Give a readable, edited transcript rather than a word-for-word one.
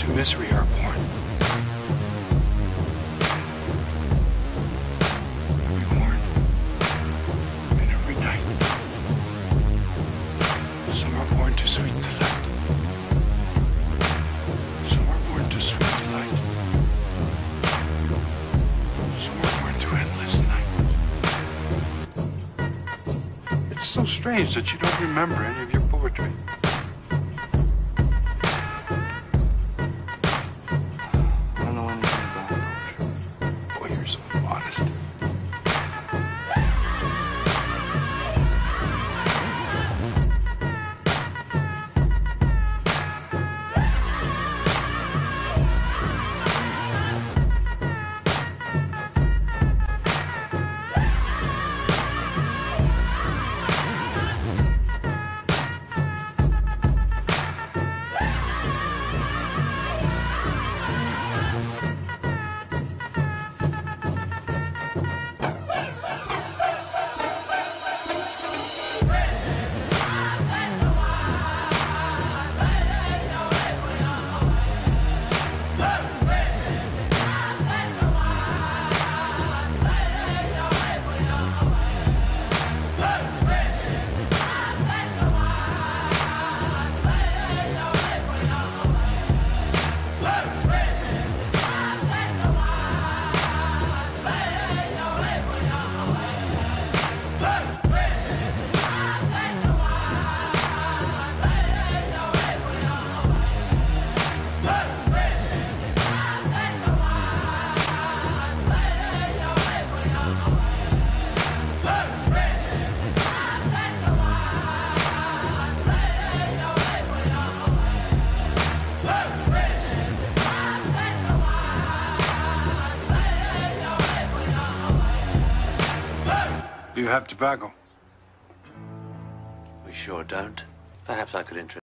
Misery are born. Every morn and every night. Some are born to sweet delight. Some are born to sweet delight. Some are born to endless night. It's so strange that you don't remember any of your poetry. Do you have tobacco? We sure don't. Perhaps I could interest